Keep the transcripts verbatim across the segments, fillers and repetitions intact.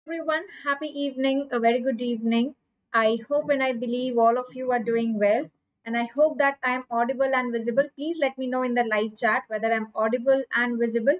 everyone. Happy evening, a very good evening. I hope and I believe all of you are doing well. And I hope that I am audible and visible. Please let me know in the live chat whether I'm audible and visible.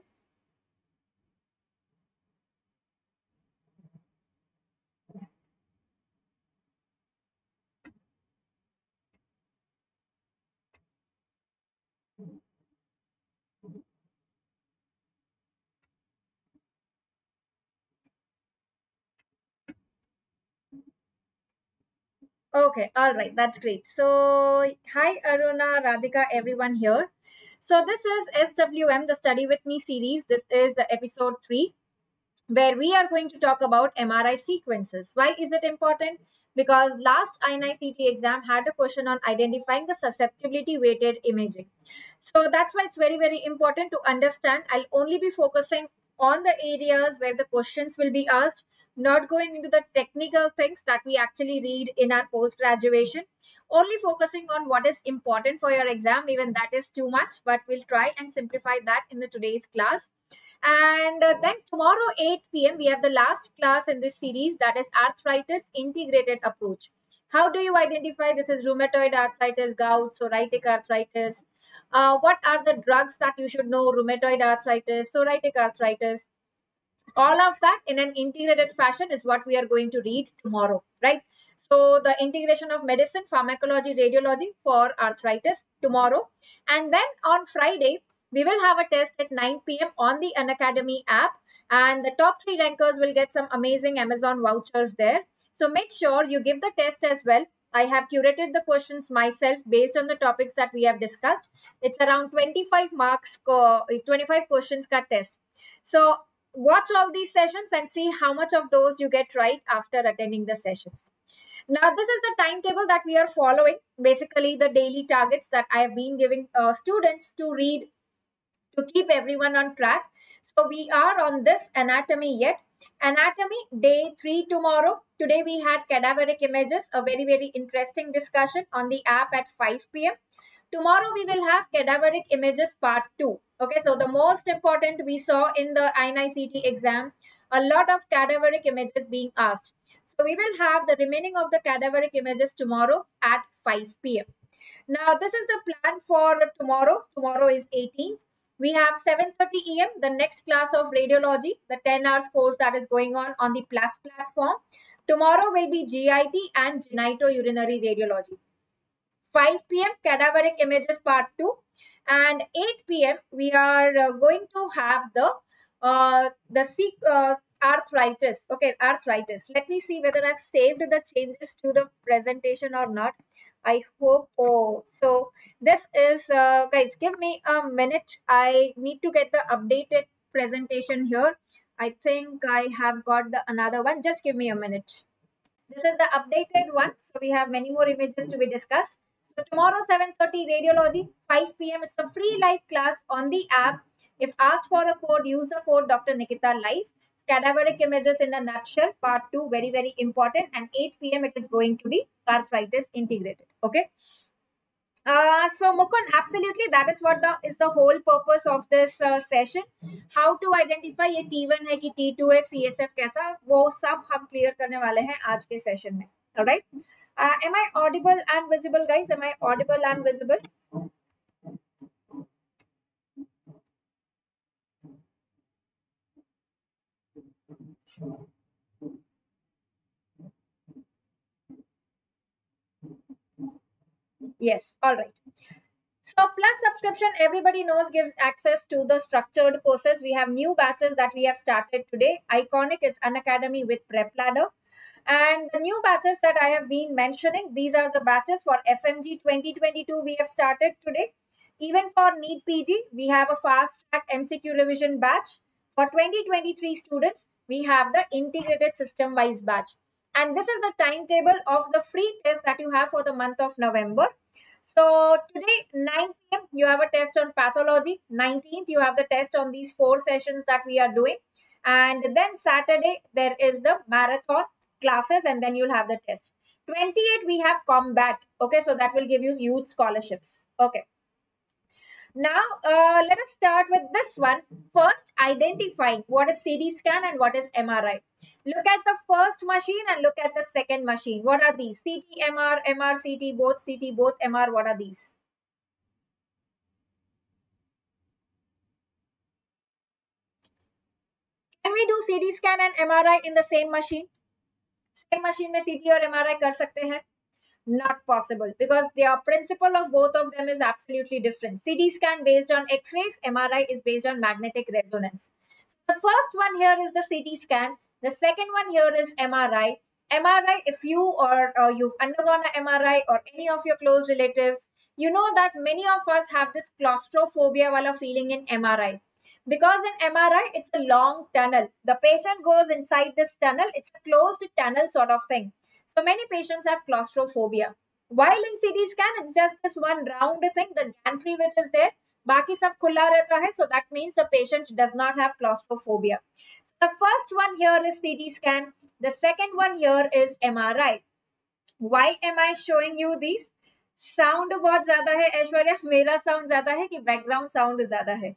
Okay, all right, that's great. So, hi Aruna, Radhika, everyone here. So, this is S W M, the Study With Me series. This is the episode three, where we are going to talk about M R I sequences. Why is it important? Because last I N I C T exam had a question on identifying the susceptibility weighted imaging. So that's why it's very, very important to understand. I'll only be focusing on the areas where the questions will be asked, not going into the technical things that we actually read in our post graduation, only focusing on what is important for your exam. Even that is too much, but we'll try and simplify that in the today's class. And uh, then tomorrow, eight p m, we have the last class in this series, that is arthritis integrated approach. How do you identify this is rheumatoid arthritis, gout, psoriatic arthritis? Uh, what are the drugs that you should know? Rheumatoid arthritis, psoriatic arthritis, all of that in an integrated fashion is what we are going to read tomorrow, right? So the integration of medicine, pharmacology, radiology for arthritis tomorrow. And then on Friday, we will have a test at nine p m on the Unacademy app, and the top three rankers will get some amazing Amazon vouchers there. So make sure you give the test as well. I have curated the questions myself based on the topics that we have discussed. It's around twenty-five marks, twenty-five questions ka test. So watch all these sessions and see how much of those you get right after attending the sessions. Now, this is the timetable that we are following. Basically, the daily targets that I have been giving uh, students to read to keep everyone on track. So we are on this anatomy yet. Anatomy day three tomorrow. Today we had cadaveric images, a very, very interesting discussion on the app at five p m. Tomorrow we will have cadaveric images part two. Okay, so the most important we saw in the I N I C T exam, a lot of cadaveric images being asked. So we will have the remaining of the cadaveric images tomorrow at five p m. Now, this is the plan for tomorrow. Tomorrow is eighteenth. We have seven thirty a m, the next class of radiology, the ten hours course that is going on on the Plus platform. Tomorrow will be G I T and genitourinary radiology. five p m cadaveric images part two, and eight p m we are uh, going to have the uh, the uh, arthritis. Okay, arthritis. Let me see whether I've saved the changes to the presentation or not. I hope. Oh, so this is uh, guys, give me a minute. I need to get the updated presentation here. I think I have got the another one. Just give me a minute. This is the updated one. So we have many more images to be discussed. So tomorrow seven thirty radiology, five p m It's a free live class on the app. If asked for a code, use the code Doctor Nikita Live. Cadaveric images in a nutshell, part two, very, very important. And eight p m it is going to be arthritis integrated. Okay. Uh, so Mukund, absolutely, that is what the is the whole purpose of this uh, session. How to identify ये T one है कि T two है, C S F कैसा, वो सब हम clear करने वाले हैं आज के session में. All right. Uh, am I audible and visible, guys? Am I audible and visible? Yes. All right. So Plus subscription, everybody knows, gives access to the structured courses. We have new batches that we have started today. Iconic is Unacademy with Prep Ladder. And the new batches that I have been mentioning, these are the batches for F M G twenty twenty-two we have started today. Even for NEET P G, we have a fast track M C Q revision batch. For twenty twenty-three students, we have the integrated system wise batch. And this is the timetable of the free test that you have for the month of November. So today, nine p m, you have a test on pathology. nineteenth, you have the test on these four sessions that we are doing. And then Saturday, there is the marathon classes, and then you'll have the test. twenty-eight, we have combat. Okay, so that will give you youth scholarships. Okay. Now, uh, let us start with this one. First, identifying what is C T scan and what is M R I. Look at the first machine and look at the second machine. What are these? C T, M R, M R, C T, both C T, both M R. What are these? Can we do C T scan and M R I in the same machine? Same machine में C T और M R I कर सकते हैं? Not possible, because the principle of both of them is absolutely different. C T scan based on X-rays, M R I is based on magnetic resonance. So the first one here is the C T scan. The second one here is M R I. M R I, if you or uh, you've undergone an M R I or any of your close relatives, you know that many of us have this claustrophobia wala feeling in M R I. Because in M R I, it's a long tunnel. The patient goes inside this tunnel. It's a closed tunnel sort of thing. So many patients have claustrophobia. While in C T scan, it's just this one round thing, the gantry which is there. Baki sab khulla rehta hai, so that means the patient does not have claustrophobia. So the first one here is C T scan. The second one here is M R I. Why am I showing you these? Sound बहुत ज्यादा है ऐश्वर्या, मेरा sound ज्यादा है कि background sound ज्यादा है?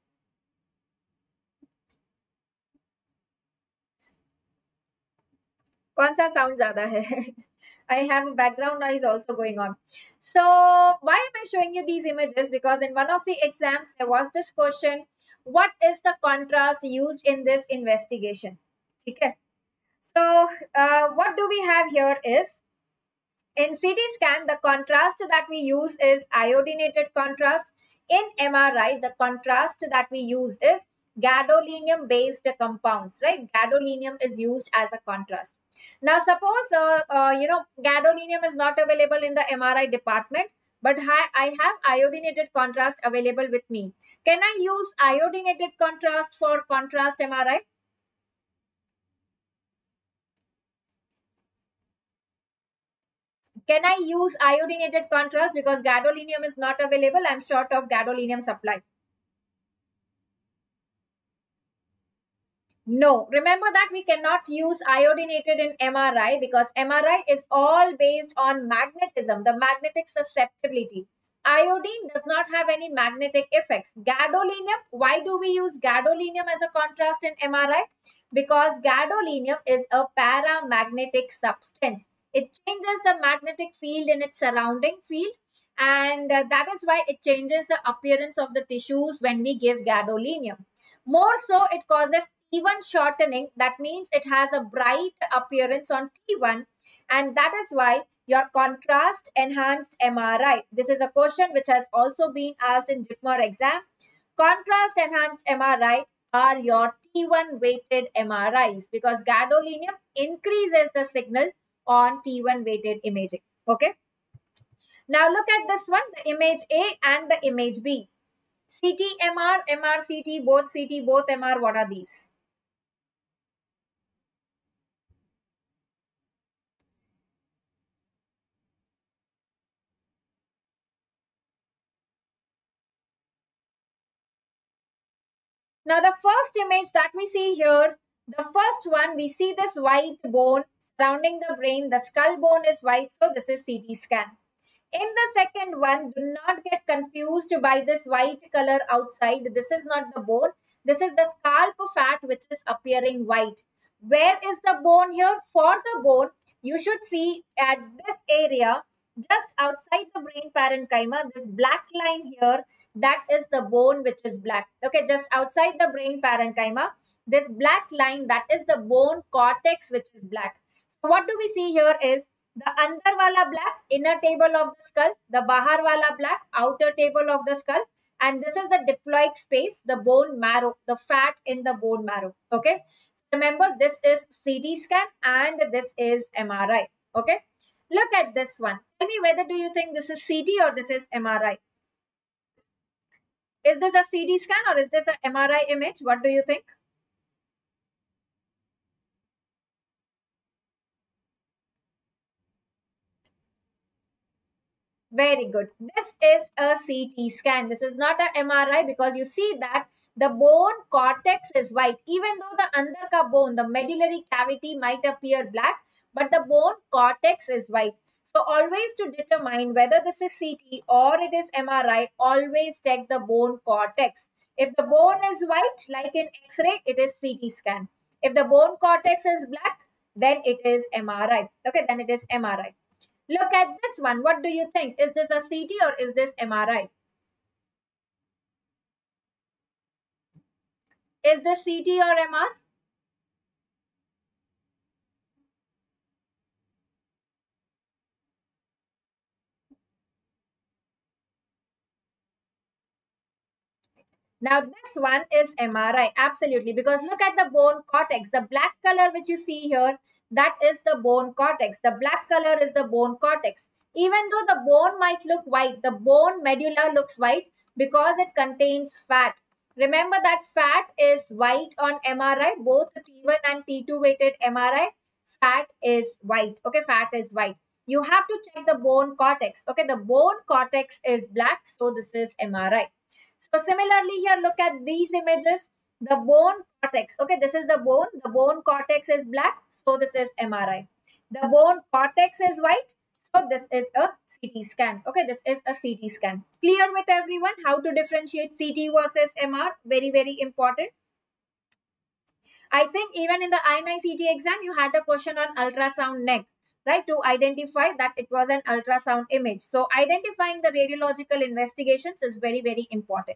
कौन सा sound ज्यादा है? I have a background noise also going on. So why am I showing you these images? Because in one of the exams, there was this question, what is the contrast used in this investigation? Okay. So uh, what do we have here is, in C T scan, the contrast that we use is iodinated contrast. In M R I, the contrast that we use is gadolinium based compounds, right? Gadolinium is used as a contrast. Now, suppose, uh, uh, you know, gadolinium is not available in the M R I department, but I have iodinated contrast available with me. Can I use iodinated contrast for contrast M R I? Can I use iodinated contrast because gadolinium is not available? I'm short of gadolinium supply. No, remember that we cannot use iodinated in M R I because M R I is all based on magnetism, the magnetic susceptibility. Iodine does not have any magnetic effects. Gadolinium, why do we use gadolinium as a contrast in M R I? Because gadolinium is a paramagnetic substance. It changes the magnetic field in its surrounding field, and uh, that is why it changes the appearance of the tissues when we give gadolinium. More so, it causes T one shortening. That means it has a bright appearance on T one, and that is why your contrast enhanced M R I. This is a question which has also been asked in JIPMER exam. Contrast enhanced M R I are your T one weighted M R Is because gadolinium increases the signal on T one weighted imaging. Okay. Now look at this one, the image A and the image B. C T, M R, M R, C T, both C T, both M R, what are these? Now the first image that we see here, the first one, we see this white bone surrounding the brain. The skull bone is white, so this is C T scan. In the second one, do not get confused by this white color outside. This is not the bone. This is the scalp fat which is appearing white. Where is the bone here? For the bone, you should see at this area, just outside the brain parenchyma, this black line here, that is the bone which is black. Okay, just outside the brain parenchyma, this black line, that is the bone cortex which is black. So what do we see here is the under wala black, inner table of the skull, the bahar wala black, outer table of the skull, and this is the diploic space, the bone marrow, the fat in the bone marrow. Okay, remember this is C T scan and this is M R I. Okay, look at this one. Tell me whether do you think this is C T or this is M R I? Is this a C T scan or is this a M R I image? What do you think? Very good. This is a C T scan. This is not a M R I because you see that the bone cortex is white. Even though the under ka bone, the medullary cavity might appear black, but the bone cortex is white. So always to determine whether this is C T or it is M R I, always check the bone cortex. If the bone is white, like in X-ray, it is C T scan. If the bone cortex is black, then it is M R I. Okay, then it is M R I. Look at this one. What do you think? Is this a C T or is this M R I? Is this C T or M R? Now this one is M R I, absolutely, because look at the bone cortex. The black color which you see here, that is the bone cortex. The black color is the bone cortex. Even though the bone might look white, the bone medulla looks white because it contains fat. Remember that fat is white on M R I, both T one and T two weighted M R I, fat is white. Okay, fat is white. You have to check the bone cortex. Okay, the bone cortex is black, so this is M R I. So similarly here, look at these images. The bone cortex. Okay, this is the bone. The bone cortex is black. So this is M R I. The bone cortex is white. So this is a C T scan. Okay, this is a C T scan. Clear with everyone how to differentiate C T versus M R? Very, very important. I think even in the I N I C T exam, you had a question on ultrasound neck, right? To identify that it was an ultrasound image. So identifying the radiological investigations is very, very important.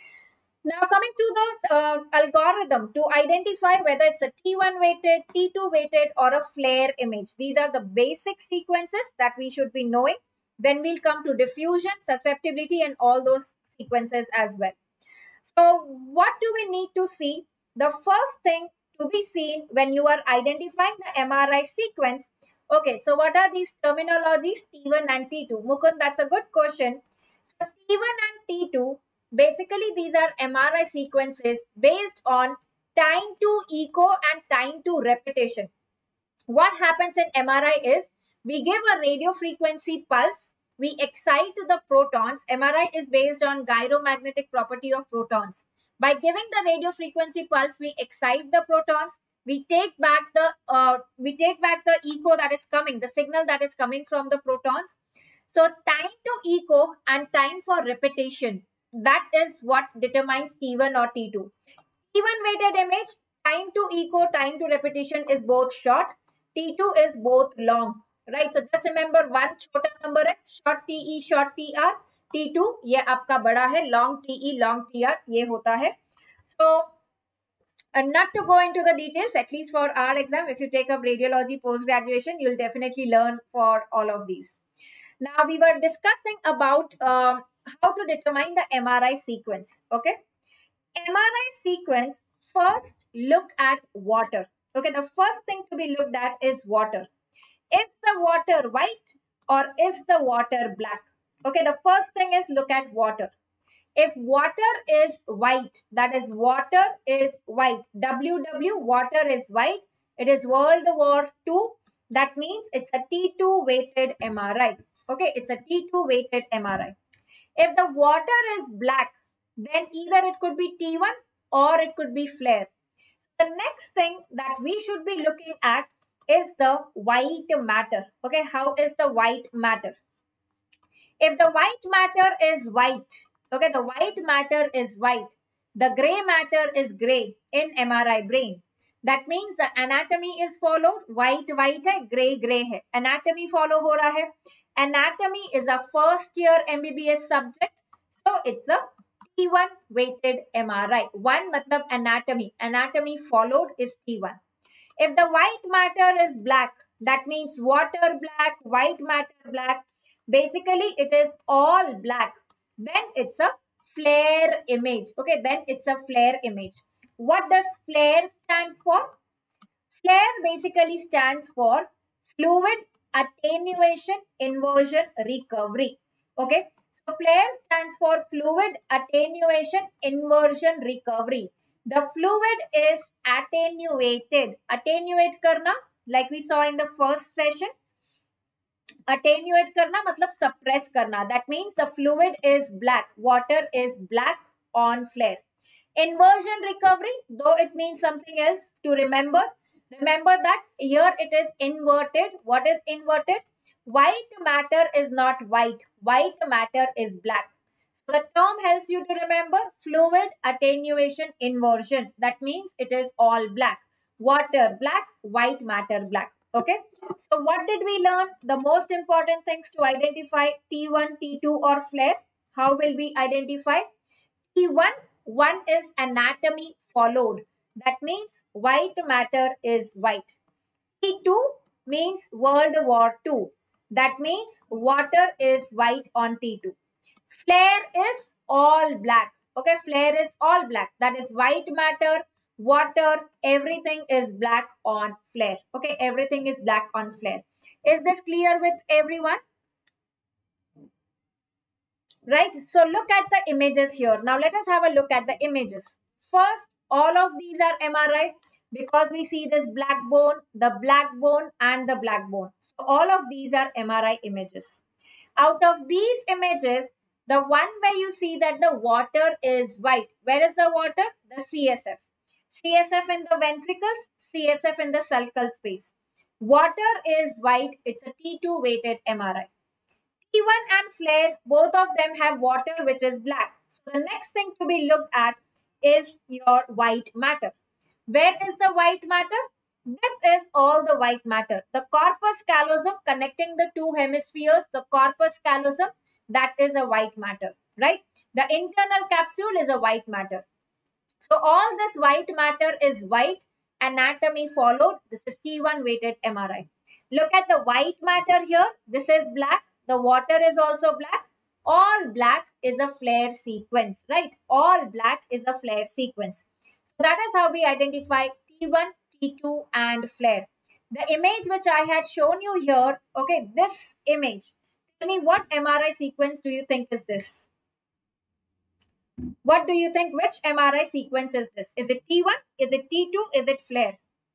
Now coming to the uh, algorithm to identify whether it's a T one weighted, T two weighted or a FLAIR image. These are the basic sequences that we should be knowing. Then we'll come to diffusion, susceptibility and all those sequences as well. So what do we need to see? The first thing to be seen when you are identifying the M R I sequence. Okay, so what are these terminologies T one and T two? Mukund, that's a good question. So T one and T two, basically these are M R I sequences based on time to echo and time to repetition. What happens in M R I is we give a radio frequency pulse, we excite the protons. M R I is based on gyromagnetic property of protons. By giving the radio frequency pulse, we excite the protons. We take back the uh, we take back the echo that is coming, the signal that is coming from the protons. So time to echo and time for repetition, that is what determines T one or T two. T one weighted image, time to echo, time to repetition is both short. T two is both long, right? So just remember one छोटा number है, short T E, short T R. T two ये आपका बड़ा है, long T E, long T R ये होता है. So, and not to go into the details, at least for our exam, if you take up radiology post-graduation, you'll definitely learn for all of these. Now, we were discussing about um, how to determine the M R I sequence, okay? M R I sequence, first look at water. Okay, the first thing to be looked at is water. Is the water white or is the water black? Okay, the first thing is look at water. If water is white, that is water is white, W W, water is white, it is World War Two, that means it's a T two weighted M R I. Okay, it's a T two weighted M R I. If the water is black, then either it could be T one or it could be FLAIR. The next thing that we should be looking at is the white matter. Okay, how is the white matter? If the white matter is white, okay, the white matter is white, the gray matter is gray in M R I brain. That means the anatomy is followed. White white hai, gray gray hai. Anatomy follow ho raha hai. Anatomy is a first year M B B S subject, so it's a T one weighted M R I. One matlab anatomy. Anatomy followed is T one. If the white matter is black, that means water black, white matter black. Basically, it is all black. Then it's a FLAIR image. Okay, then it's a FLAIR image. What does FLAIR stand for? FLAIR basically stands for fluid attenuation inversion recovery. Okay, so FLAIR stands for fluid attenuation inversion recovery. The fluid is attenuated. Attenuate karna, like we saw in the first session. Attenuate karna matlab suppress karna. That means the fluid is black. Water is black on FLAIR. Inversion recovery, though it means something else to remember. Remember that here it is inverted. What is inverted? White matter is not white. White matter is black. So the term helps you to remember fluid attenuation inversion. That means it is all black. Water black, white matter black. Okay. So what did we learn? The most important things to identify T one, T two or flare. How will we identify? T one, one is anatomy followed. That means white matter is white. T two means World War Two. That means water is white on T two. Flare is all black. Okay, flare is all black. That is white matter, water, everything is black on flare. Okay, everything is black on flare. Is this clear with everyone? Right, so look at the images here. Now let us have a look at the images. First, all of these are M R I because we see this black bone, the black bone and the black bone. So all of these are M R I images. Out of these images, the one where you see that the water is white. Where is the water? The C S F. C S F in the ventricles, C S F in the sulcal space. Water is white. It's a T two weighted M R I. T one and flare, both of them have water which is black. So the next thing to be looked at is your white matter. Where is the white matter? This is all the white matter. The corpus callosum connecting the two hemispheres, the corpus callosum, that is a white matter, right? The internal capsule is a white matter. So all this white matter is white, anatomy followed. This is T one weighted M R I. Look at the white matter here. This is black. The water is also black. All black is a flare sequence, right? All black is a flare sequence. So that is how we identify T one, T two and flare. The image which I had shown you here, okay, this image. Tell me what M R I sequence do you think is this? What do you think? Which M R I sequence is this? Is it T one? Is it T two? Is it flare?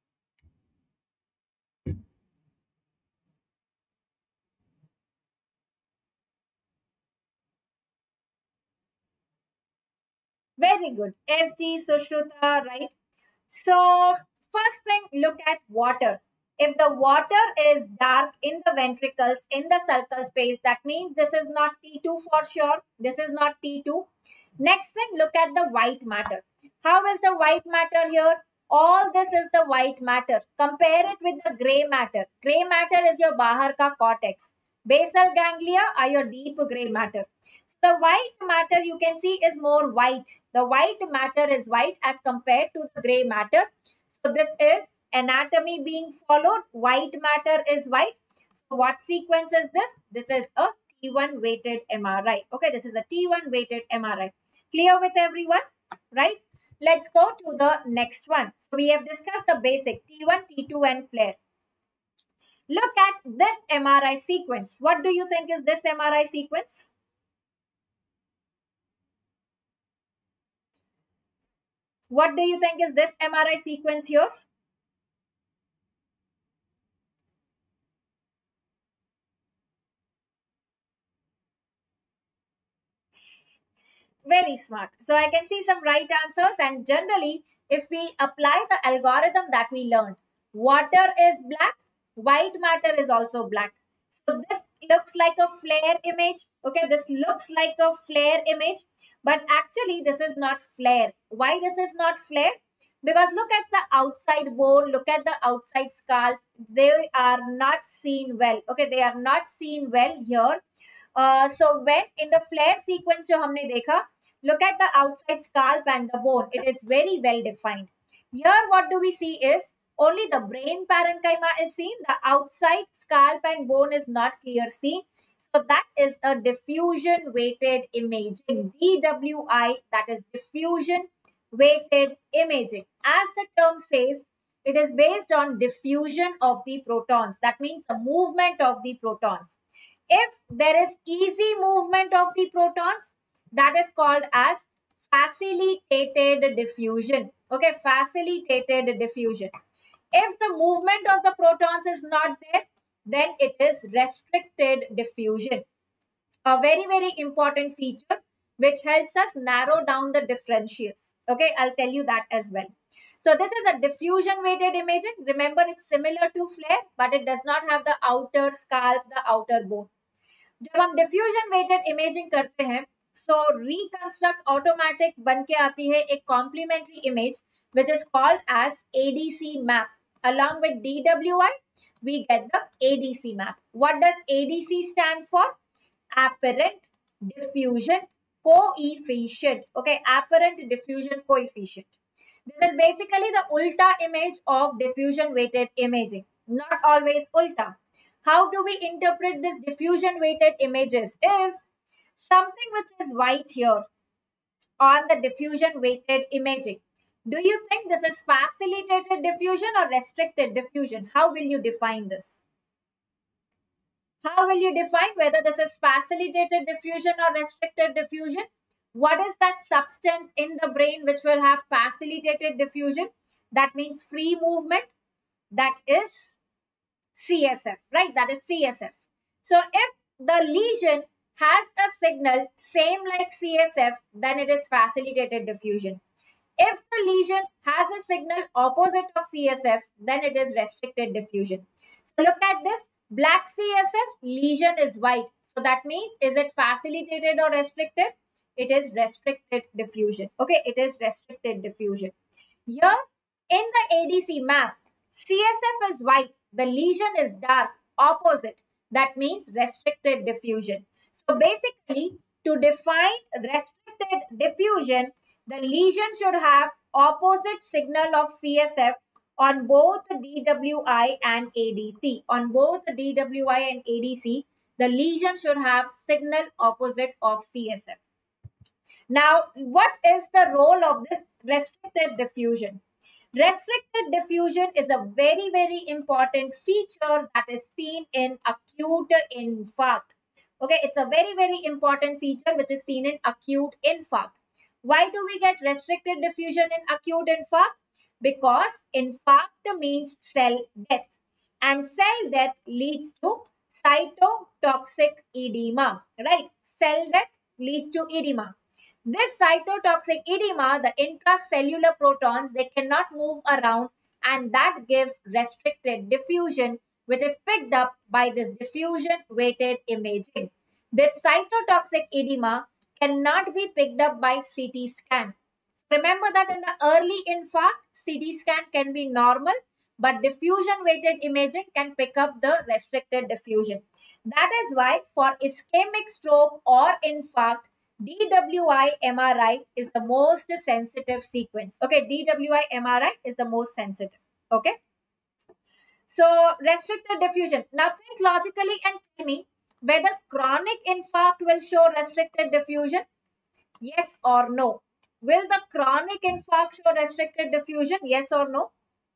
Very good. S D, Sushruta, right? So, first thing, look at water. If the water is dark in the ventricles, in the sulcal space, that means this is not T two for sure. This is not T two. Next thing, look at the white matter. How is the white matter here? All this is the white matter. Compare it with the gray matter. Gray matter is your bahar ka cortex. Basal ganglia are your deep gray matter. The white matter you can see is more white. The white matter is white as compared to the gray matter. So this is anatomy being followed. White matter is white. So what sequence is this? This is a T one weighted M R I. Okay, this is a T one weighted M R I. Clear with everyone? Right? Let's go to the next one. So we have discussed the basic T one, T two and flare. Look at this M R I sequence. What do you think is this M R I sequence? What do you think is this M R I sequence here? Very smart. So I can see some right answers, and generally, if we apply the algorithm that we learned, water is black, white matter is also black. So this looks like a flare image. Okay, this looks like a flare image, but actually this is not flare. Why this is not flare? Because look at the outside bone, look at the outside scalp. They are not seen well. Okay, they are not seen well here. Uh, so when in the flare sequence जो हमने देखा, look at the outside scalp and the bone. It is very well defined. Here what do we see is only the brain parenchyma is seen. The outside scalp and bone is not clear seen. So that is a diffusion weighted imaging. D W I, that is diffusion weighted imaging. As the term says, it is based on diffusion of the protons. That means the movement of the protons. If there is easy movement of the protons, that is called as facilitated diffusion. Okay, facilitated diffusion. If the movement of the protons is not there, then it is restricted diffusion. A very, very important feature which helps us narrow down the differentials. Okay, I'll tell you that as well. So this is a diffusion weighted imaging. Remember, it's similar to FLAIR, but it does not have the outer scalp, the outer bone. जब हम diffusion weighted imaging करते हैं सो reconstruct automatic बन के आती है एक complementary image which is called as ADC map along with D W I we get the A D C map. What does A D C stand for? Apparent diffusion coefficient. Okay, apparent diffusion coefficient. This is basically the ulta image of diffusion weighted imaging. Not always ulta. How do we interpret this diffusion weighted images? Is something which is white here on the diffusion weighted imaging. Do you think this is facilitated diffusion or restricted diffusion? How will you define this? How will you define whether this is facilitated diffusion or restricted diffusion? What is that substance in the brain which will have facilitated diffusion? That means free movement. That is C S F, right? That is C S F. So if the lesion has a signal same like C S F, then it is facilitated diffusion. If the lesion has a signal opposite of C S F, then it is restricted diffusion. So look at this. Black C S F, lesion is white. So that means, is it facilitated or restricted? It is restricted diffusion. Okay, it is restricted diffusion. Here in the A D C map, C S F is white. The lesion is dark, opposite. That means restricted diffusion. So basically, to define restricted diffusion, the lesion should have opposite signal of C S F on both D W I and A D C. On both D W I and A D C, the lesion should have signal opposite of C S F. Now, what is the role of this restricted diffusion? Restricted diffusion is a very, very important feature that is seen in acute infarct. Okay, it's a very, very important feature which is seen in acute infarct. Why do we get restricted diffusion in acute infarct? Because infarct means cell death, and cell death leads to cytotoxic edema, right? Cell death leads to edema. This cytotoxic edema, the intracellular protons, they cannot move around, and that gives restricted diffusion, which is picked up by this diffusion weighted imaging. This cytotoxic edema cannot be picked up by C T scan. So remember that in the early infarct, C T scan can be normal, but diffusion weighted imaging can pick up the restricted diffusion. That is why for ischemic stroke or infarct, D W I M R I is the most sensitive sequence. Okay, D W I M R I is the most sensitive. Okay. So restricted diffusion. Now think logically and tell me whether chronic infarct will show restricted diffusion. Yes or no? Will the chronic infarct show restricted diffusion? Yes or no?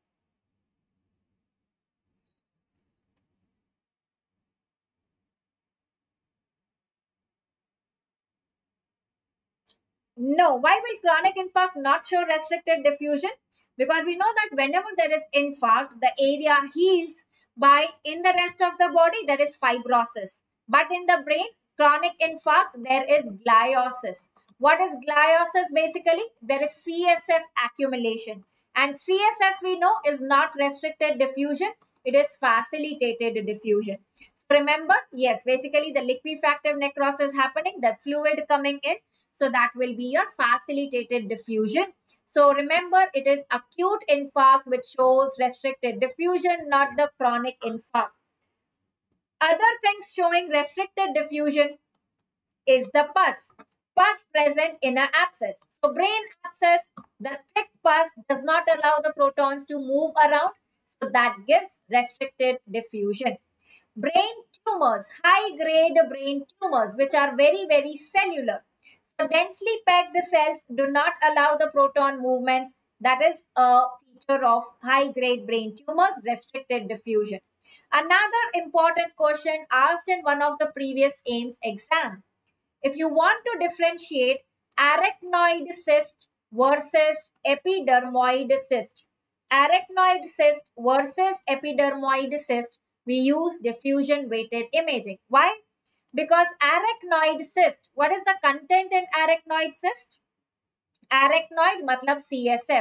No. Why will chronic infarct not show restricted diffusion? Because we know that whenever there is infarct, the area heals by, in the rest of the body, there is fibrosis. But in the brain, chronic infarct, there is gliosis. What is gliosis basically? There is C S F accumulation. And C S F we know is not restricted diffusion. It is facilitated diffusion. So remember, yes, basically the liquefactive necrosis happening, that fluid coming in. So that will be your facilitated diffusion. So remember, it is acute infarct which shows restricted diffusion, not the chronic infarct. Other things showing restricted diffusion is the pus. Pus present in an abscess. So brain abscess, the thick pus does not allow the protons to move around. So that gives restricted diffusion. Brain tumors, high grade brain tumors, which are very, very cellular. So densely packed cells do not allow the proton movements. That is a feature of high-grade brain tumors, restricted diffusion. Another important question asked in one of the previous AIIMS exam. If you want to differentiate arachnoid cyst versus epidermoid cyst, arachnoid cyst versus epidermoid cyst, we use diffusion weighted imaging. Why? Because arachnoid cyst, what is the content in arachnoid cyst? Arachnoid matlab C S F.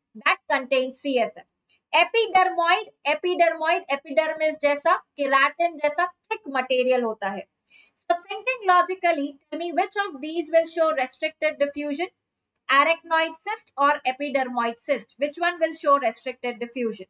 that contains C S F. Epidermoid, epidermoid, epidermis जैसा, keratin जैसा thick material होता है. So thinking logically, tell me which of these will show restricted diffusion? Arachnoid cyst or epidermoid cyst? Which one will show restricted diffusion?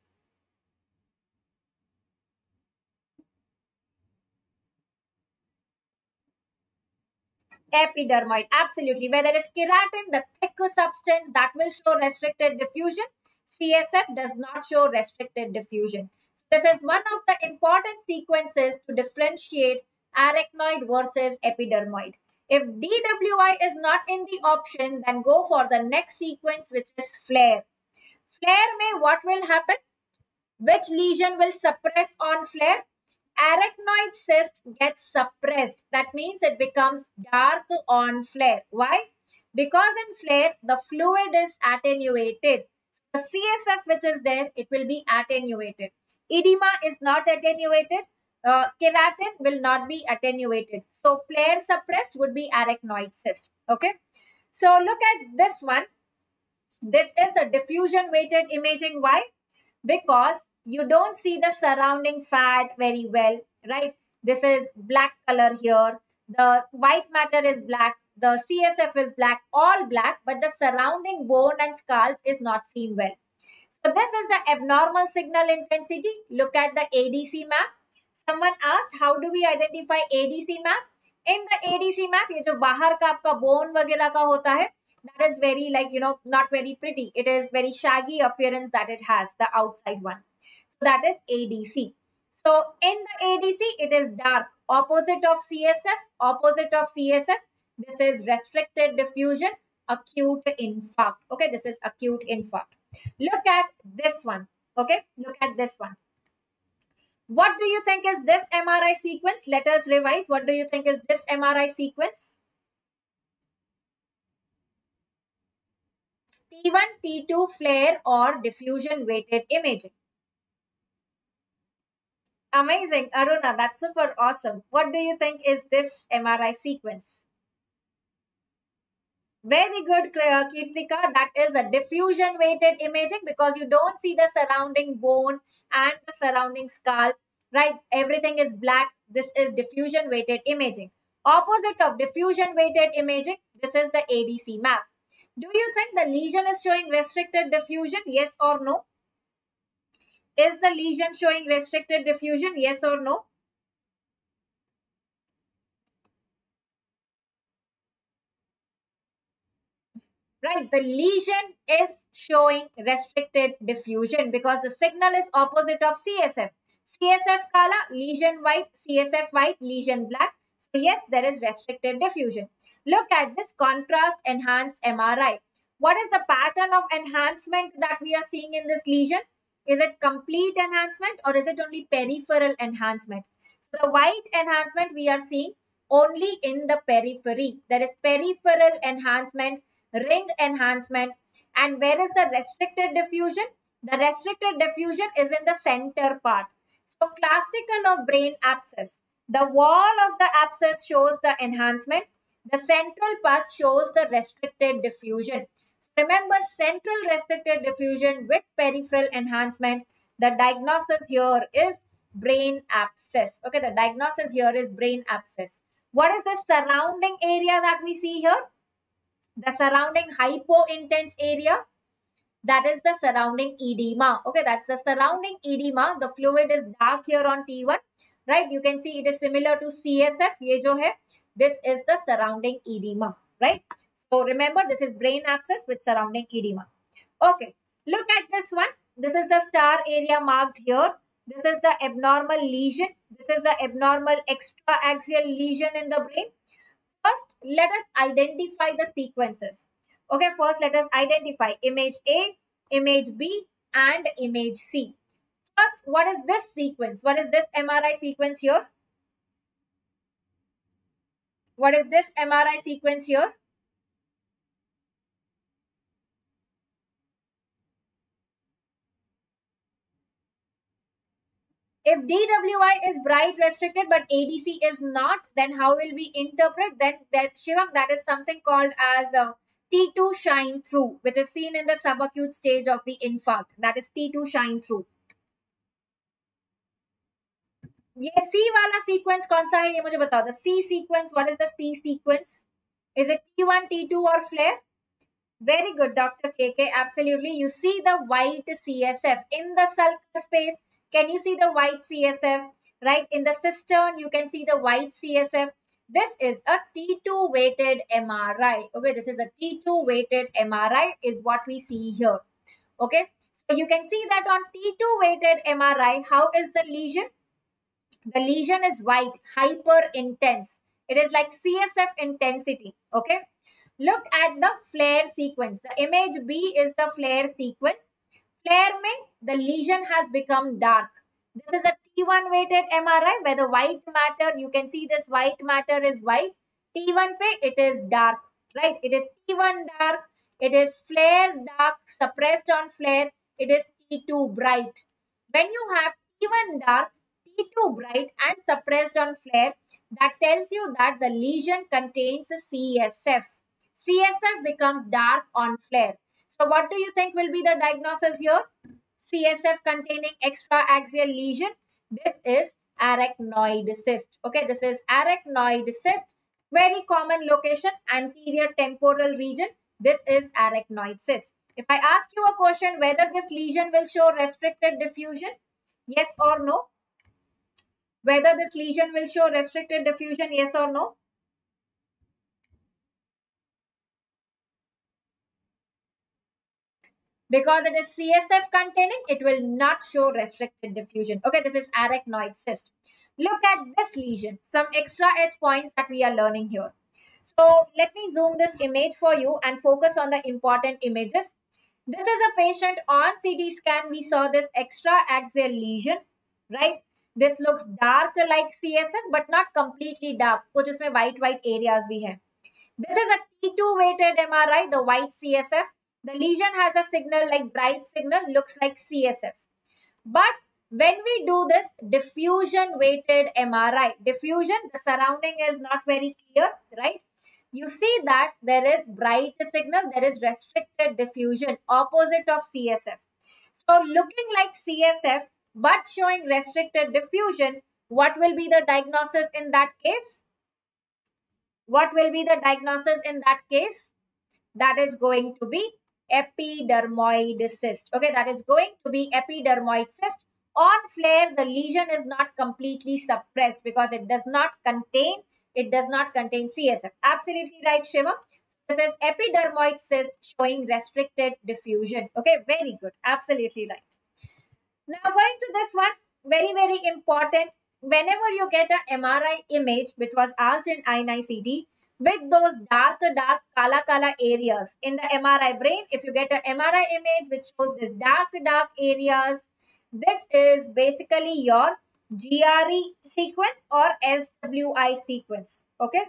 Epidermoid, absolutely. Where there is keratin, the thick substance, that will show restricted diffusion. C S F does not show restricted diffusion. This is one of the important sequences to differentiate arachnoid versus epidermoid. If D W I is not in the option, then go for the next sequence, which is flare. Flare may what will happen? Which lesion will suppress on flare? Arachnoid cyst gets suppressed. That means it becomes dark on flare. Why? Because in flare, the fluid is attenuated. The C S F which is there, it will be attenuated. Edema is not attenuated. Uh, keratin will not be attenuated. So flare suppressed would be arachnoid cyst. Okay. So look at this one. This is a diffusion weighted imaging. Why? Because you don't see the surrounding fat very well, right? This is black color here. The white matter is black. The C S F is black, all black, but the surrounding bone and scalp is not seen well. So this is the abnormal signal intensity. Look at the A D C map. Someone asked, how do we identify A D C map? In the A D C map, ये जो बाहर का आपका bone वगैरह का होता है, that is very like, you know, not very pretty. It is very shaggy appearance that it has, the outside one. So that is A D C. So in the A D C, it is dark, opposite of C S F, opposite of C S F. This is restricted diffusion, acute infarct. Okay, this is acute infarct. Look at this one. Okay, look at this one. What do you think is this M R I sequence? Let us revise. What do you think is this M R I sequence? T one, T two flare or diffusion weighted imaging. Amazing, Aruna, that's super awesome. What do you think is this M R I sequence? Very good, Kirtika. That is a diffusion weighted imaging because you don't see the surrounding bone and the surrounding scalp, right? Everything is black. This is diffusion weighted imaging. Opposite of diffusion weighted imaging, this is the A D C map. Do you think the lesion is showing restricted diffusion? Yes or no? Is the lesion showing restricted diffusion? Yes or no? Right, the lesion is showing restricted diffusion because the signal is opposite of C S F. C S F kala, lesion white, C S F white, lesion black. So yes, there is restricted diffusion. Look at this contrast enhanced M R I. What is the pattern of enhancement that we are seeing in this lesion? Is it complete enhancement or is it only peripheral enhancement? So the white enhancement we are seeing only in the periphery. There is peripheral enhancement, ring enhancement. And where is the restricted diffusion? The restricted diffusion is in the center part. So classical of brain abscess. The wall of the abscess shows the enhancement. The central pus shows the restricted diffusion. So remember, central restricted diffusion with peripheral enhancement. The diagnosis here is brain abscess. Okay, the diagnosis here is brain abscess. What is the surrounding area that we see here? The surrounding hypo-intense area, that is the surrounding edema. Okay, that's the surrounding edema. The fluid is dark here on T one, right? You can see it is similar to C S F. Ye jo hai, this is the surrounding edema, right? So remember, this is brain abscess with surrounding edema. Okay, look at this one. This is the star area marked here. This is the abnormal lesion. This is the abnormal extraaxial lesion in the brain. First, let us identify the sequences. Okay, first let us identify image A, image B, and image C. First, what is this sequence? What is this M R I sequence here? What is this M R I sequence here? If D W I is bright restricted but A D C is not, then how will we interpret? Then that Shivam, that is something called as a T two shine through, which is seen in the subacute stage of the infarct. That is T two shine through. ये C वाला sequence कौन सा है ये मुझे बताओ. The C sequence, what is the C sequence? Is it T one, T two or flare? Very good, Doctor K K. Absolutely. You see the white C S F in the sulcal space. Can you see the white C S F? Right in the cistern, you can see the white C S F. This is a T two weighted M R I. Okay, this is a T two weighted M R I is what we see here. Okay, so you can see that on T two weighted M R I, how is the lesion? The lesion is white, hyper intense. It is like C S F intensity. Okay. Look at the flare sequence. The image B is the flare sequence. Flare mein, the lesion has become dark. This is a T one weighted M R I where the white matter, you can see this white matter is white. T one pe it is dark, right? It is T one dark. It is flare dark, suppressed on flare. It is T two bright. When you have T one dark, T two bright and suppressed on flare, that tells you that the lesion contains a C S F. C S F becomes dark on flare. So what do you think will be the diagnosis here? C S F containing extraaxial lesion. This is arachnoid cyst. Okay, this is arachnoid cyst. Very common location, anterior temporal region. This is arachnoid cyst. If I ask you a question whether this lesion will show restricted diffusion, yes or no? Whether this lesion will show restricted diffusion, yes or no? Because it is C S F containing, it will not show restricted diffusion. Okay, this is arachnoid cyst. Look at this lesion. Some extra edge points that we are learning here. So let me zoom this image for you and focus on the important images. This is a patient on C T scan. We saw this extra axial lesion, right? This looks dark like C S F, but not completely dark. कुछ इसमें white white areas भी हैं. This is a T two weighted M R I, the white C S F. The lesion has a signal like bright signal, looks like C S F. But when we do this diffusion weighted M R I, diffusion, the surrounding is not very clear, right? You see that there is bright signal, there is restricted diffusion, opposite of C S F. So looking like C S F, but showing restricted diffusion, what will be the diagnosis in that case? What will be the diagnosis in that case? That is going to be epidermoid cyst. Okay, that is going to be epidermoid cyst. On flare, the lesion is not completely suppressed because it does not contain, it does not contain C S F. Absolutely right, Shiva. This is epidermoid cyst showing restricted diffusion. Okay, very good. Absolutely right. Now going to this one, very, very important. Whenever you get a M R I image, which was asked in I N I C T, with those dark, dark, kala, kala areas in the M R I brain, if you get an M R I image which shows this dark, dark areas, this is basically your G R E sequence or S W I sequence. Okay.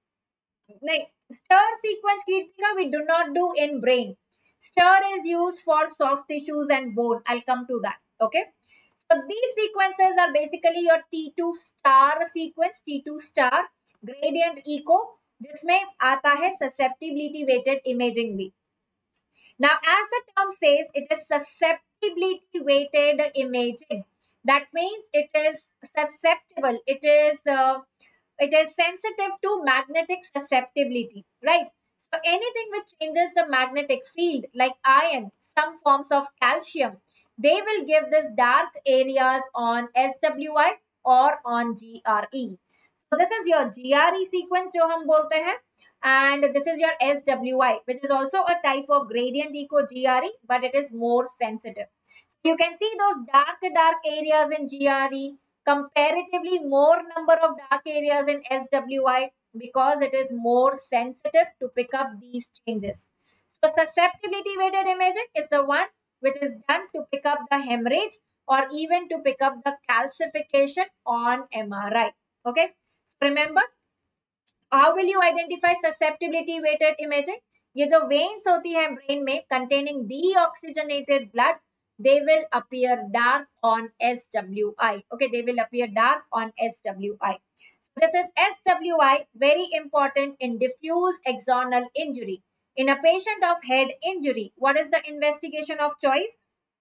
Now, stir sequence, Kirtika, we do not do in brain. Stir is used for soft tissues and bone. I'll come to that. Okay. So these sequences are basically your T two star sequence, T two star, gradient echo. जिसमें आता है susceptibility weighted imaging भी. Now, as the term says, it is susceptibility weighted imaging. That means it is susceptible. It is uh, it is sensitive to magnetic susceptibility, right? So anything which changes the magnetic field, like iron, some forms of calcium, they will give this dark areas on S W I or on G R E. So this is your G R E sequence जो हम बोलते हैं, and this is your S W I, which is also a type of gradient echo G R E, but it is more sensitive. So you can see those dark, dark areas in G R E, comparatively more number of dark areas in S W I because it is more sensitive to pick up these changes. So susceptibility weighted imaging is the one which is done to pick up the hemorrhage or even to pick up the calcification on M R I. Okay. Remember, how will you identify susceptibility weighted imaging? ये जो veins होती है brain में containing deoxygenated blood, they will appear dark on S W I. Okay, they will appear dark on S W I. So this is S W I, very important in diffuse axonal injury. In a patient of head injury, what is the investigation of choice?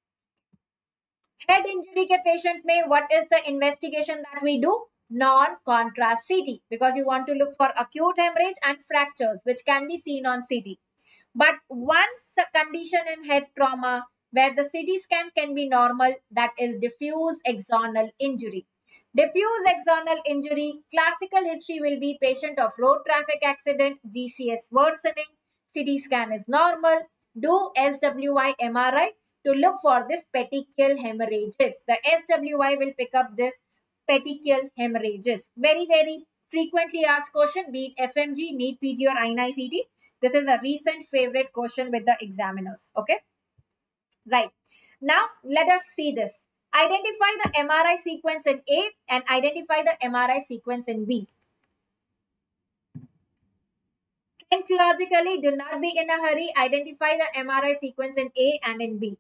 Head injury के patient में what is the investigation that we do? Non-contrast C T, because you want to look for acute hemorrhage and fractures which can be seen on C T. But one condition in head trauma where the C T scan can be normal, that is diffuse axonal injury. Diffuse axonal injury, classical history will be patient of road traffic accident, G C S worsening, C T scan is normal, do S W I M R I to look for this petechial hemorrhages. The S W I will pick up this petechial hemorrhages. Very, very frequently asked question, be it F M G, NEET, P G or I N I C T. This is a recent favorite question with the examiners. Okay. Right. Now, let us see this. Identify the M R I sequence in A and identify the M R I sequence in B. Think logically, do not be in a hurry. Identify the M R I sequence in A and in B.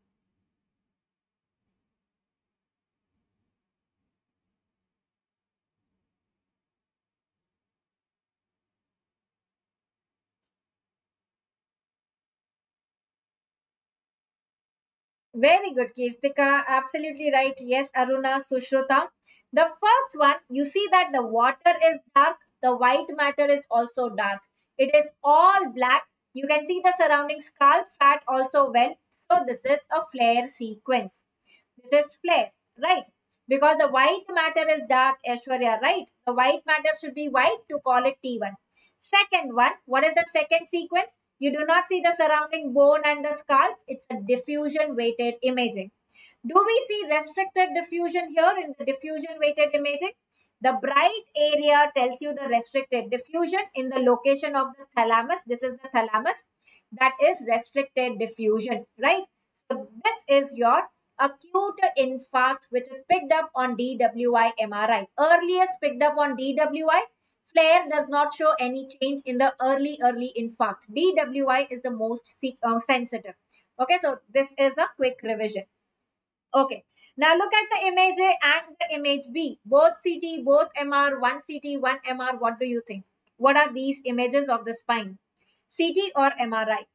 Very good, Kirtika. Absolutely right. Yes, Aruna, Sushruta. The first one, you see that the water is dark, the white matter is also dark. It is all black. You can see the surrounding skull, fat also well. So this is a flare sequence. This is flare, right? Because the white matter is dark, Aishwarya, right? The white matter should be white to call it T one. Second one, what is the second sequence? You do not see the surrounding bone and the scalp. It's a diffusion weighted imaging. Do we see restricted diffusion here in the diffusion weighted imaging? The bright area tells you the restricted diffusion in the location of the thalamus. This is the thalamus. That is restricted diffusion, right? So this is your acute infarct, which is picked up on D W I M R I. Earliest picked up on D W I. Flare does not show any change in the early, early infarct. D W I is the most uh, sensitive. Okay, so this is a quick revision. Okay, now look at the image A and the image B. Both C T, both M R, one C T, one M R. What do you think? What are these images of the spine? C T or M R I?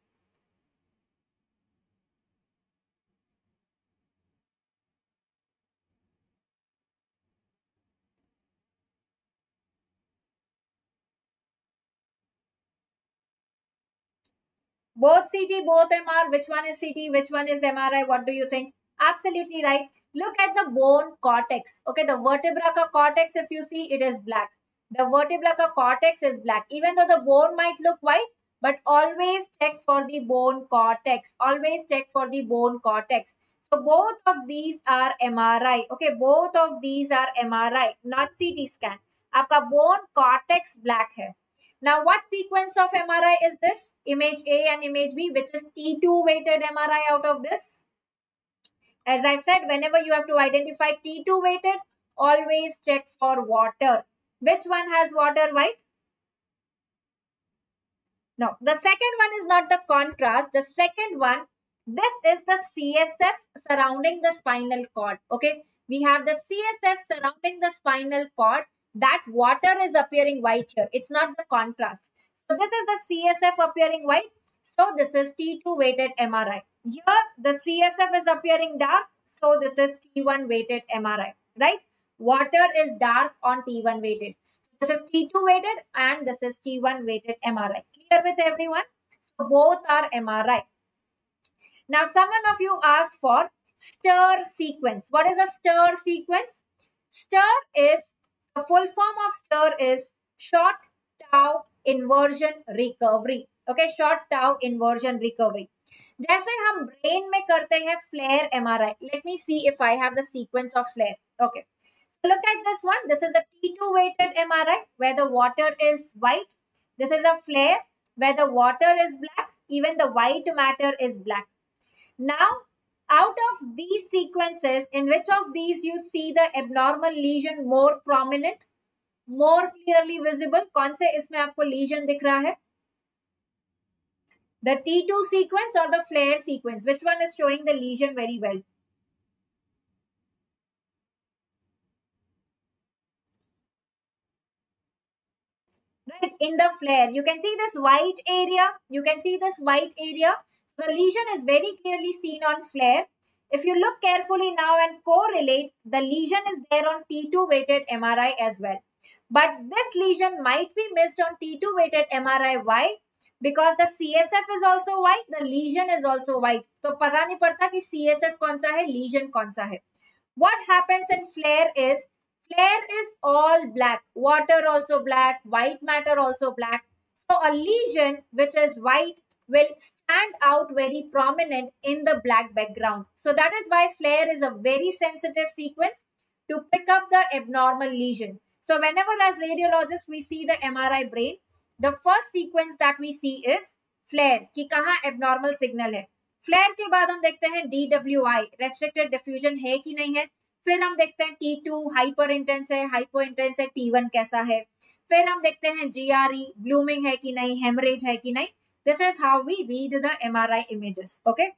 Both C T, both M R. Which one is C T? Which one is M R I? What do you think? Absolutely right. Look at the bone cortex. Okay, the vertebra ka cortex, if you see, it is black. The vertebra ka cortex is black. Even though the bone might look white, but always check for the bone cortex. Always check for the bone cortex. So both of these are M R I. Okay, both of these are M R I, not C T scan. आपका bone cortex black है. Now, what sequence of M R I is this? Image A and image B, which is T two weighted M R I out of this? As I said, whenever you have to identify T two weighted, always check for water. Which one has water white? No, the second one is not the contrast. The second one, this is the C S F surrounding the spinal cord. Okay, we have the C S F surrounding the spinal cord. That water is appearing white here. It's not the contrast. So this is the C S F appearing white. So this is T two weighted M R I. Here the C S F is appearing dark. So this is T one weighted M R I, right? Water is dark on T one weighted. This is T two weighted and this is T one weighted M R I. Clear with everyone? So both are M R I. Now someone of you asked for STIR sequence. What is a STIR sequence? STIR is, the full form of STIR is short tau inversion recovery. Okay, short tau inversion recovery. जैसे हम brain में करते हैं FLAIR MRI. Let me see if I have the sequence of flare. Okay. So look at this one. This is a T two weighted M R I where the water is white. This is a flare where the water is black. Even the white matter is black. Now, out of these sequences, in which of these you see the abnormal lesion more prominent, more clearly visible? कौन से इसमें आपको lesion दिख रहा है? The T two sequence or the flare sequence? Which one is showing the lesion very well? right? In the flare, you can see this white area. You can see this white area. So the lesion is very clearly seen on flare. If you look carefully now and correlate, the lesion is there on T two weighted M R I as well. But this lesion might be missed on T two weighted M R I. Why? Because the C S F is also white, the lesion is also white. तो पता नहीं पड़ता कि C S F कौन सा है, lesion कौन सा है. What happens in flare is, flare is all black, water also black, white matter also black. So a lesion which is white will stand out very prominent in the black background. So that is why flare is a very sensitive sequence to pick up the abnormal lesion. So whenever as radiologists we see the M R I brain, the first sequence that we see is flare कि कहाँ abnormal signal है. Flare के बाद हम देखते हैं D W I, restricted diffusion है कि नहीं है. फिर हम देखते हैं टी टू हाइपर इंटेंस है, हाइपो इंटेंस है, टी वन कैसा है. फिर हम देखते हैं जीआरई ब्लूमिंग है कि नहीं, हेमरेज है कि नहीं. This is how we read the MRI images. Okay,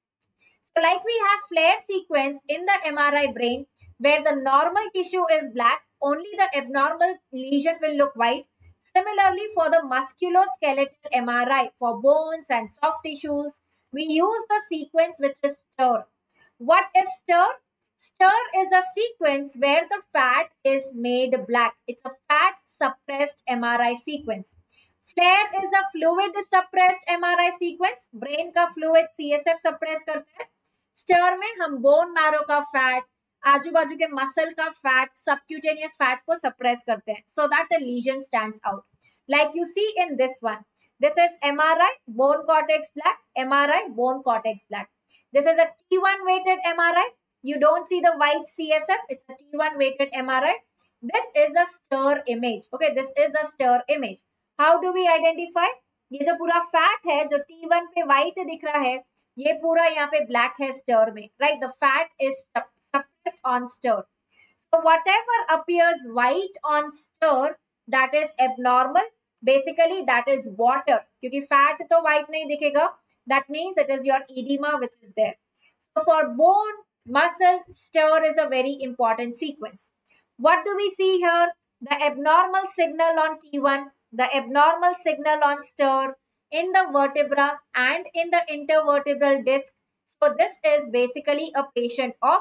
so like we have flare sequence in the M R I brain where the normal tissue is black, only the abnormal lesion will look white. Similarly, for the musculoskeletal M R I, for bones and soft tissues, we use the sequence which is STIR. What is STIR? STIR is a sequence where the fat is made black. It's a fat suppressed M R I sequence. Flare is a fluid suppressed M R I sequence. Brain का fluid C S F suppress करते हैं. STIR में हम bone marrow का fat, आजू बाजू के muscle का फैट, सबक्यूटेनियस फैट को सप्रेस करते हैं, so that the lesion stands out. Like you see in this one, this is M R I bone cortex black, M R I bone cortex black. This is a T one weighted M R I. You don't see the white C S F, it's a T one weighted M R I. This is a STIR image. Okay, this is a STIR image. How do we identify? ये जो पूरा fat है जो T one पे white दिख रहा है, ये पूरा यहाँ पे ब्लैक है स्टर में, right. The fat is suppressed on stir. So whatever appears white on stir, that is abnormal. Basically that is water, क्योंकि fat तो white नहीं दिखेगा. That means it is your edema which is there. So for bone, muscle, stir is a very important sequence. What do we see here? The abnormal signal on T one, the abnormal signal on stir in the vertebra and in the intervertebral disc. So this is basically a patient of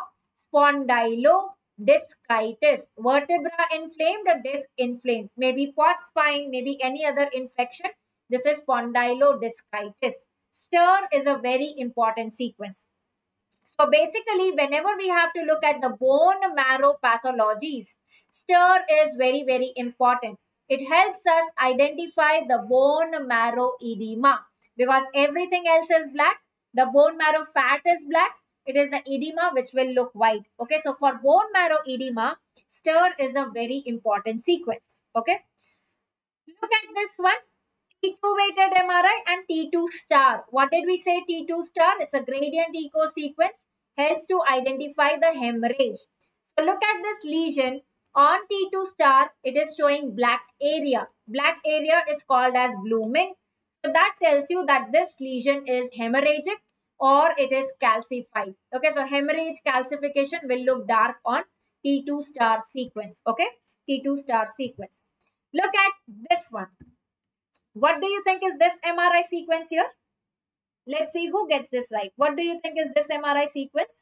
spondylodiscitis. Vertebra inflamed, the disc inflamed. Maybe pot spine, maybe any other infection. This is spondylodiscitis. Stir is a very important sequence. So basically, whenever we have to look at the bone marrow pathologies, stir is very, very important. It helps us identify the bone marrow edema because everything else is black. The bone marrow fat is black. It is the edema which will look white. Okay, so for bone marrow edema, stir is a very important sequence. Okay, look at this one. T two weighted M R I and T two star. What did we say T two star? It's a gradient echo sequence. Helps to identify the hemorrhage. So look at this lesion. On T two star, it is showing black area. Black area is called as blooming. So that tells you that this lesion is hemorrhagic or it is calcified. Okay, so hemorrhage calcification will look dark on T two star sequence. Okay, T two star sequence. Look at this one. What do you think is this M R I sequence here? Let's see who gets this right. What do you think is this M R I sequence?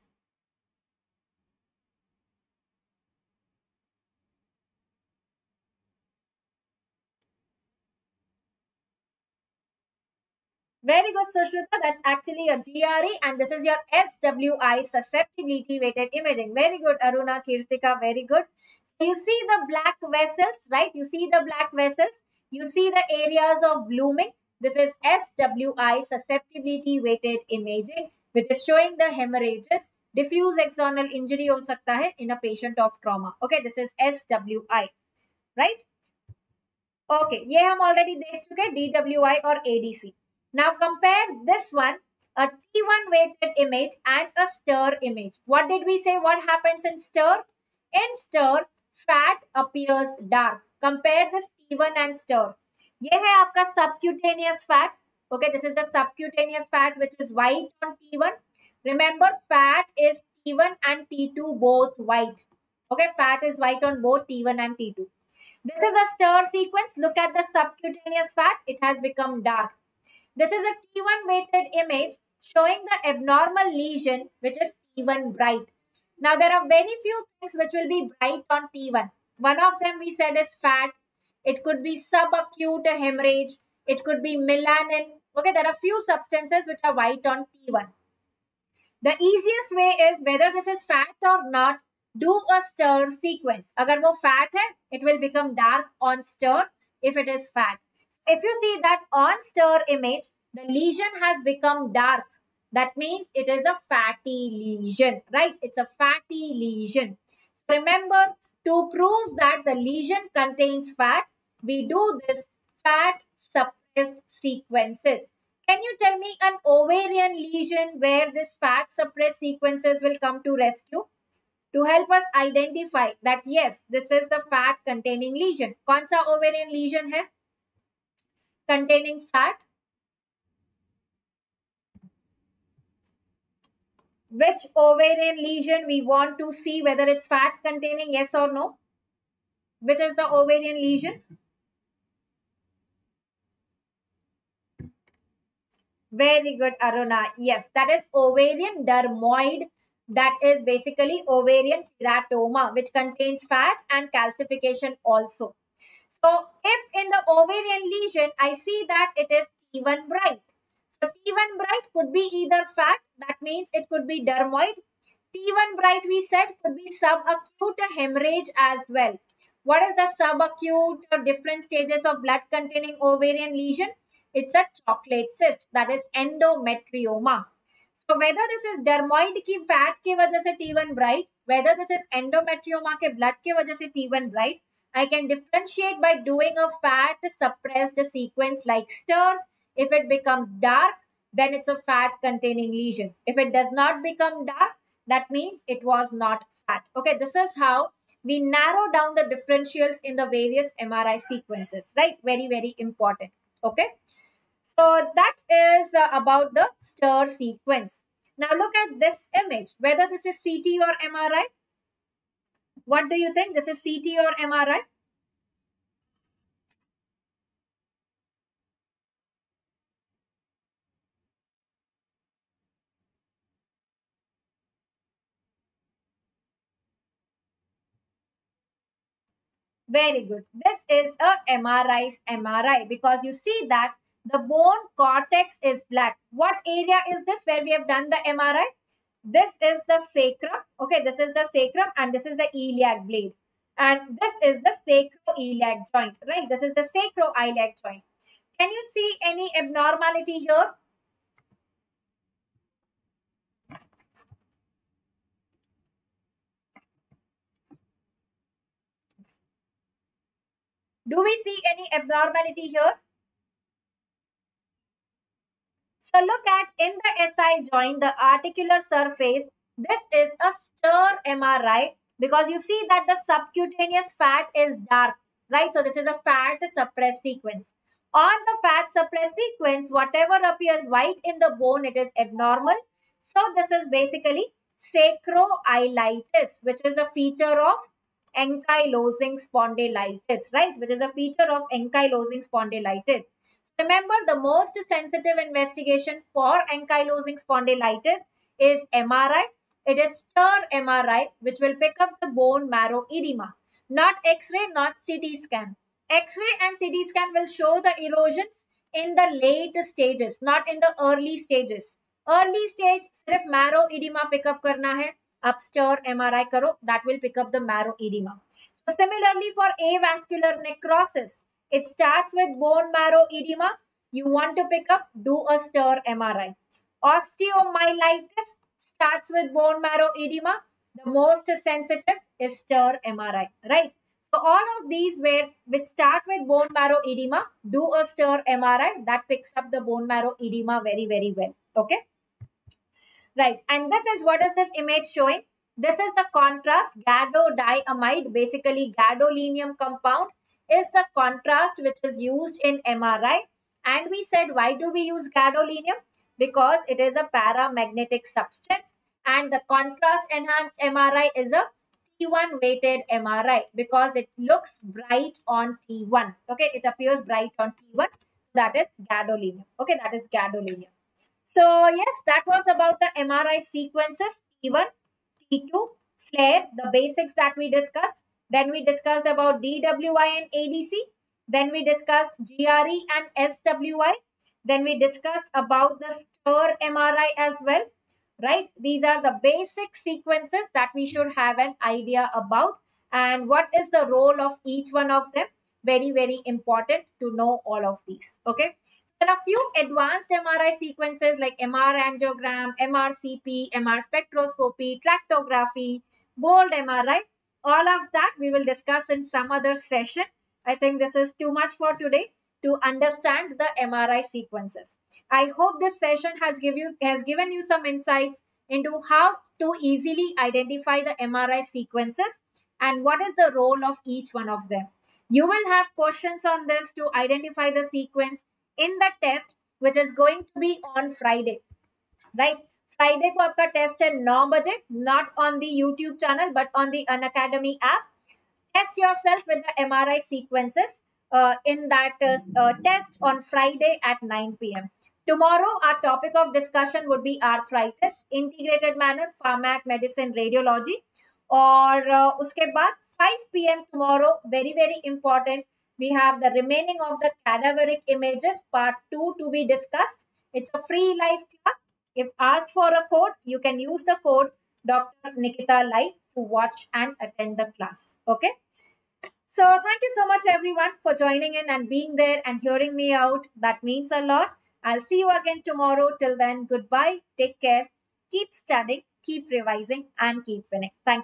Very good, Sushruta. That's actually a G R E and this is your S W I, susceptibility weighted imaging. Very good, Aruna, Kirtika, very good. So you see the black vessels, right? You see the black vessels. You see the areas of blooming. This is S W I, susceptibility weighted imaging, which is showing the hemorrhages. Diffuse axonal injury हो सकता है in a patient of trauma. Okay, this is S W I, right? Okay, ये हम already देख चुके D W I और A D C. Now compare this one, a T one weighted image and a stir image. What did we say? What happens in stir? In stir, fat appears dark. Compare this T one and stir. ये है आपका subcutaneous fat. Okay, this is the subcutaneous fat which is white on T one. Remember, fat is T one and T two both white. Okay, fat is white on both T one and T two. This is a stir sequence. Look at the subcutaneous fat. It has become dark. This is a T one weighted image showing the abnormal lesion, which is T one bright. Now, there are very few things which will be bright on T one. One of them we said is fat. It could be subacute hemorrhage. It could be melanin. Okay, there are few substances which are white on T one. The easiest way is whether this is fat or not, do a stir sequence. Agar wo fat hai, it will become dark on stir if it is fat. If you see that on stir image, the lesion has become dark. That means it is a fatty lesion, right? It's a fatty lesion. So remember, to prove that the lesion contains fat, we do this fat suppressed sequences. Can you tell me an ovarian lesion where this fat suppressed sequences will come to rescue? To help us identify that yes, this is the fat containing lesion. कौन सा ovarian lesion है? Containing fat. Which ovarian lesion we want to see whether it's fat containing, yes or no? Which is the ovarian lesion? Very good, Aruna. Yes, that is ovarian dermoid. That is basically ovarian teratoma, which contains fat and calcification also. So, if in the ovarian lesion, I see that it is T one bright. So, T one bright could be either fat, that means it could be dermoid. T one bright, we said, could be subacute hemorrhage as well. What is the subacute or different stages of blood containing ovarian lesion? It's a chocolate cyst, that is endometrioma. So whether this is dermoid की fat की वजह से T one bright, whether this is endometrioma के blood की वजह से T one bright, I can differentiate by doing a fat suppressed sequence like stir. If it becomes dark, then it's a fat containing lesion. If it does not become dark, that means it was not fat. Okay, this is how we narrow down the differentials in the various M R I sequences, right? Very, very important. Okay. So that is uh, about the stir sequence. Now look at this image, whether this is C T or M R I. What do you think? This is C T or M R I? Very good. This is a M R I's M R I because you see that the bone cortex is black. What area is this where we have done the M R I? This is the sacrum. Okay, this is the sacrum and this is the iliac blade. And this is the sacroiliac joint, right? This is the sacroiliac joint. Can you see any abnormality here? Do we see any abnormality here? So look at in the S I joint, the articular surface, this is a stir M R I because you see that the subcutaneous fat is dark, right? So this is a fat suppressed sequence. On the fat suppressed sequence, whatever appears white in the bone, it is abnormal. So this is basically sacroiliitis, which is a feature of ankylosing spondylitis, right? Which is a feature of ankylosing spondylitis. Remember, the most sensitive investigation for ankylosing spondylitis is M R I. It is stir M R I, which will pick up the bone marrow edema. Not X-ray, not C T scan. X-ray and C T scan will show the erosions in the late stages, not in the early stages. Early stage, सिर्फ marrow edema pick up करना है. Up stir M R I करो, that will pick up the marrow edema. So similarly for avascular necrosis, it starts with bone marrow edema. You want to pick up, do a stir M R I. Osteomyelitis starts with bone marrow edema. The most sensitive is stir M R I, right? So all of these where which start with bone marrow edema, do a stir M R I that picks up the bone marrow edema very, very well. Okay. Right. And this is what is this image showing? This is the contrast gadodiamide, basically gadolinium compound is the contrast which is used in M R I. And we said, why do we use gadolinium? Because it is a paramagnetic substance and the contrast enhanced M R I is a T T one weighted M R I because it looks bright on T one. Okay, it appears bright on T one. That is gadolinium. Okay, that is gadolinium. So yes, that was about the M R I sequences T one, T two, flare, the basics that we discussed. Then we discussed about D W I and A D C. Then we discussed G R E and S W I. Then we discussed about the STIR M R I as well, right? These are the basic sequences that we should have an idea about, and what is the role of each one of them. Very, very important to know all of these. Okay. There are few advanced M R I sequences like M R angiogram, M R C P, M R spectroscopy, tractography, bold M R I. All of that we will discuss in some other session. I think this is too much for today to understand the M R I sequences. I hope this session has give you has given you some insights into how to easily identify the M R I sequences and what is the role of each one of them. You will have questions on this to identify the sequence in the test which is going to be on Friday, right? Friday को आपका test है नौ बजे, not on the YouTube channel but on the Unacademy app. Test yourself with the M R I sequences uh, in that uh, uh, test on Friday at nine p m Tomorrow, our topic of discussion would be arthritis, integrated manner, pharmac, medicine, radiology. और uh, उसके बाद five p m tomorrow, very very important, we have the remaining of the cadaveric images part two to be discussed. It's a free live class. If asked for a code, you can use the code Doctor Nikita Live to watch and attend the class. Okay. So thank you so much everyone for joining in and being there and hearing me out. That means a lot. I'll see you again tomorrow. Till then, goodbye. Take care. Keep studying, keep revising, and keep winning. Thank you.